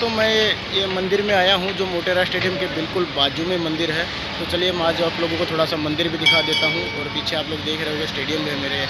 दोस्तों, मैं ये मंदिर में आया हूँ जो मोटेरा स्टेडियम के बिल्कुल बाजू में मंदिर है। तो चलिए मैं आज आप लोगों को थोड़ा सा मंदिर भी दिखा देता हूँ। और पीछे आप लोग देख रहे होंगे स्टेडियम है मेरे।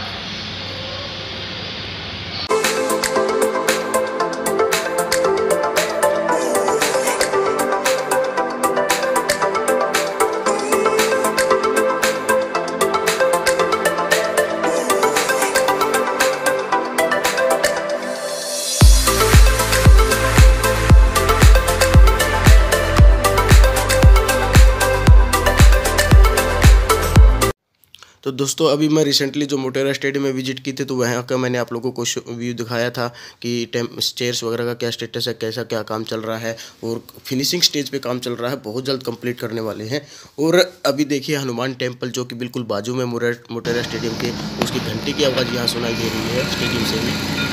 तो दोस्तों, अभी मैं रिसेंटली जो मोटेरा स्टेडियम में विजिट की थी, तो वहाँ का मैंने आप लोगों को व्यू दिखाया था कि स्टेयर्स वगैरह का क्या स्टेटस है, कैसा क्या काम चल रहा है। और फिनिशिंग स्टेज पे काम चल रहा है, बहुत जल्द कंप्लीट करने वाले हैं। और अभी देखिए हनुमान टेम्पल जो कि बिल्कुल बाजू में मोटेरा स्टेडियम के, उसकी घंटी की आवाज़ यहाँ सुनाई दे रही है स्टेडियम से भी।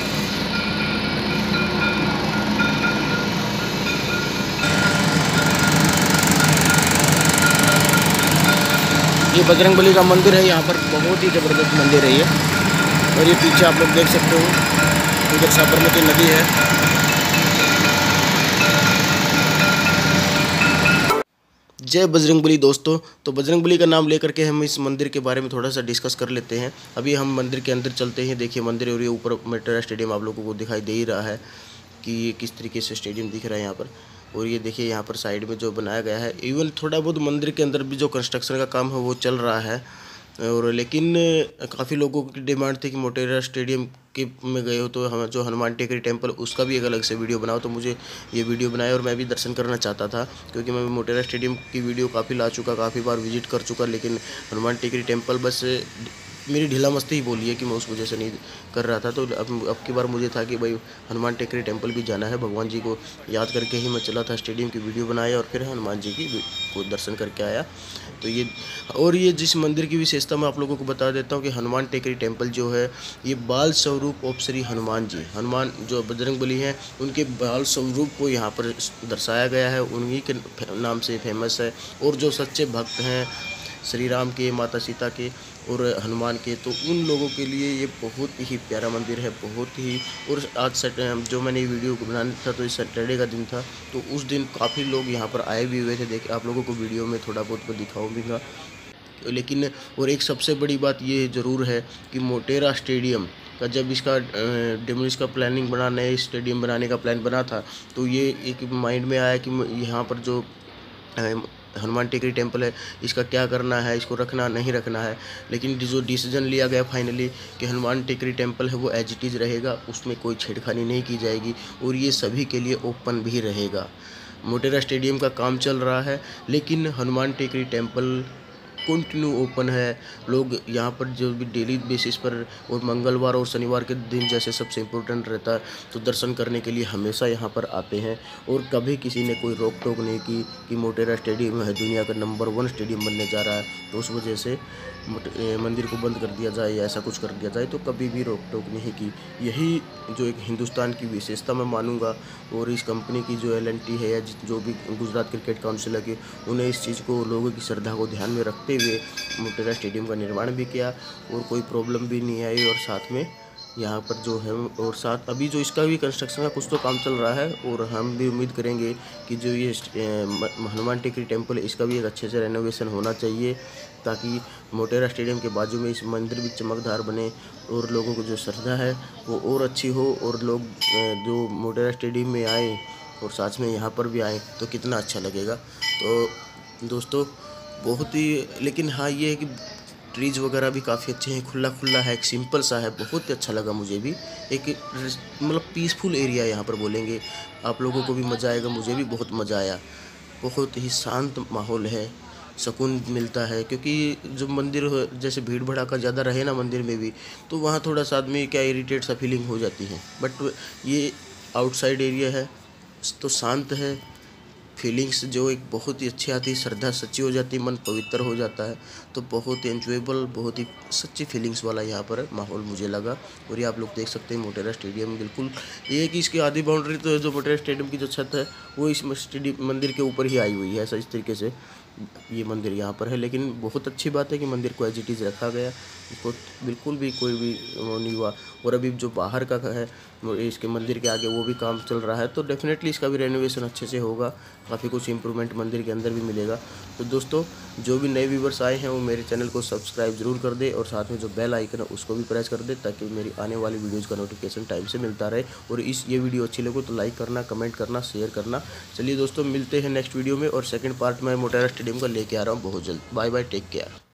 ये बजरंगबली का मंदिर है, यहाँ पर बहुत ही ज़बरदस्त मंदिर है ये। और ये पीछे आप लोग देख सकते हो, उधर साबरमती नदी है। जय बजरंगबली दोस्तों। तो बजरंगबली का नाम लेकर के हम इस मंदिर के बारे में थोड़ा सा डिस्कस कर लेते हैं। अभी हम मंदिर के अंदर चलते हैं। देखिए मंदिर, और ये ऊपर मोटेरा स्टेडियम आप लोगों को दिखाई दे ही रहा है कि किस तरीके से स्टेडियम दिख रहा है यहाँ पर। और ये देखिए यहाँ पर साइड में जो बनाया गया है, इवन थोड़ा बहुत मंदिर के अंदर भी जो कंस्ट्रक्शन का काम है वो चल रहा है। और लेकिन काफ़ी लोगों की डिमांड थी कि मोटेरा स्टेडियम के में गए हो तो हम जो हनुमान टेकरी टेम्पल, उसका भी एक अलग से वीडियो बनाओ। तो मुझे ये वीडियो बनाया और मैं भी दर्शन करना चाहता था, क्योंकि मैं मोटेरा स्टेडियम की वीडियो काफ़ी ला चुका, काफ़ी बार विजिट कर चुका। लेकिन हनुमान टेकरी टेम्पल बस मेरी ढीला मस्ती ही बोली है कि मैं उस वजह से नहीं कर रहा था। तो अब की बार मुझे था कि भाई हनुमान टेकरी टेम्पल भी जाना है। भगवान जी को याद करके ही मैं चला था, स्टेडियम की वीडियो बनाया और फिर हनुमान जी की को दर्शन करके आया। तो ये जिस मंदिर की विशेषता मैं आप लोगों को बता देता हूँ कि हनुमान टेकरी टेम्पल जो है, ये बाल स्वरूप ऑफ श्री हनुमान जी, हनुमान जो बजरंगबली हैं उनके बाल स्वरूप को यहाँ पर दर्शाया गया है। उन्हीं के नाम से फेमस है। और जो सच्चे भक्त हैं श्री राम के, माता सीता के और हनुमान के, तो उन लोगों के लिए ये बहुत ही प्यारा मंदिर है, बहुत ही। और आज जो मैंने वीडियो बनाना था तो इस सैटरडे का दिन था, तो उस दिन काफ़ी लोग यहाँ पर आए भी हुए थे। देखिए आप लोगों को वीडियो में थोड़ा बहुत को दिखाऊंगा। लेकिन और एक सबसे बड़ी बात ये ज़रूर है कि मोटेरा स्टेडियम का जब इसका डेमोलिश का प्लानिंग बना, नए स्टेडियम बनाने का प्लान बना था, तो ये एक माइंड में आया कि यहाँ पर जो हनुमान टेकरी टेम्पल है, इसका क्या करना है, इसको रखना नहीं रखना है। लेकिन जो डिसीजन लिया गया फाइनली कि हनुमान टेकरी टेम्पल है वो एज इट इज़ रहेगा, उसमें कोई छेड़खानी नहीं की जाएगी। और ये सभी के लिए ओपन भी रहेगा। मोटेरा स्टेडियम का काम चल रहा है, लेकिन Hanuman Tekri temple continue open है। लोग यहाँ पर जो भी डेली बेसिस पर और मंगलवार और शनिवार के दिन जैसे सबसे इम्पोर्टेंट रहता है, तो दर्शन करने के लिए हमेशा यहाँ पर आते हैं। और कभी किसी ने कोई रोक टोक नहीं की कि मोटेरा स्टेडियम है दुनिया का नंबर 1 स्टेडियम बनने जा रहा है, तो उस वजह से मंदिर को बंद कर दिया जाए या ऐसा कुछ कर दिया जाए, तो कभी भी रोक टोक नहीं की। यही जो एक हिंदुस्तान की विशेषता मैं मानूंगा। और इस कंपनी की जो LNT है या जो भी गुजरात क्रिकेट काउंसिल है, उन्हें इस चीज़ को, लोगों की श्रद्धा को ध्यान में रखते हुए मोटेरा स्टेडियम का निर्माण भी किया और कोई प्रॉब्लम भी नहीं आई। और साथ में यहाँ पर जो है, और साथ अभी जो इसका भी कंस्ट्रक्शन का कुछ तो काम चल रहा है, और हम भी उम्मीद करेंगे कि जो ये हनुमान टेकरी टेम्पल है, इसका भी एक अच्छे से रेनोवेशन होना चाहिए, ताकि मोटेरा स्टेडियम के बाजू में इस मंदिर भी चमकदार बने और लोगों को जो श्रद्धा है वो और अच्छी हो। और लोग जो मोटेरा स्टेडियम में आए और साथ में यहाँ पर भी आए तो कितना अच्छा लगेगा। तो दोस्तों बहुत ही, लेकिन हाँ ये है कि ट्रीज वगैरह भी काफ़ी अच्छे हैं, खुला खुला है, एक सिंपल सा है, बहुत ही अच्छा लगा मुझे भी। एक मतलब पीसफुल एरिया यहाँ पर बोलेंगे, आप लोगों को भी मज़ा आएगा, मुझे भी बहुत मज़ा आया। बहुत ही शांत माहौल है, सुकून मिलता है। क्योंकि जो मंदिर जैसे भीड़ भड़ाका ज़्यादा रहे ना मंदिर में भी, तो वहाँ थोड़ा सा आदमी क्या इरिटेट सा फीलिंग हो जाती है। बट ये आउटसाइड एरिया है तो शांत है, फीलिंग्स जो एक बहुत ही अच्छी आती है, श्रद्धा सच्ची हो जाती है, मन पवित्र हो जाता है। तो बहुत ही एंजॉयबल, बहुत ही सच्ची फीलिंग्स वाला यहाँ पर माहौल मुझे लगा। और ये आप लोग देख सकते हैं मोटेरा स्टेडियम बिल्कुल, ये है कि इसकी आधी बाउंड्री तो जो मोटेरा स्टेडियम की जो छत है वो इस स्टेडियम मंदिर के ऊपर ही आई हुई है, ऐसा इस तरीके से। ये मंदिर यहाँ पर है। लेकिन बहुत अच्छी बात है कि मंदिर को एज इट इज़ रखा गया, इसको बिल्कुल भी कोई भी वो नहीं हुआ। और अभी जो बाहर का है इसके मंदिर के आगे वो भी काम चल रहा है, तो डेफिनेटली इसका भी रेनोवेशन अच्छे से होगा, काफ़ी कुछ इंप्रूवमेंट मंदिर के अंदर भी मिलेगा। तो दोस्तों जो भी नए व्यूवर्स आए हैं वो मेरे चैनल को सब्सक्राइब जरूर कर दे और साथ में जो बेल आइकन है उसको भी प्रेस कर दे, ताकि मेरी आने वाली वीडियोज़ का नोटिफिकेशन टाइम से मिलता रहे। और ये वीडियो अच्छी लगे तो लाइक करना, कमेंट करना, शेयर करना। चलिए दोस्तों मिलते हैं नेक्स्ट वीडियो में, और सेकंड पार्ट में मोटेरा स्टेडियम का लेके आ रहा हूँ बहुत जल्द। Bye bye, take care.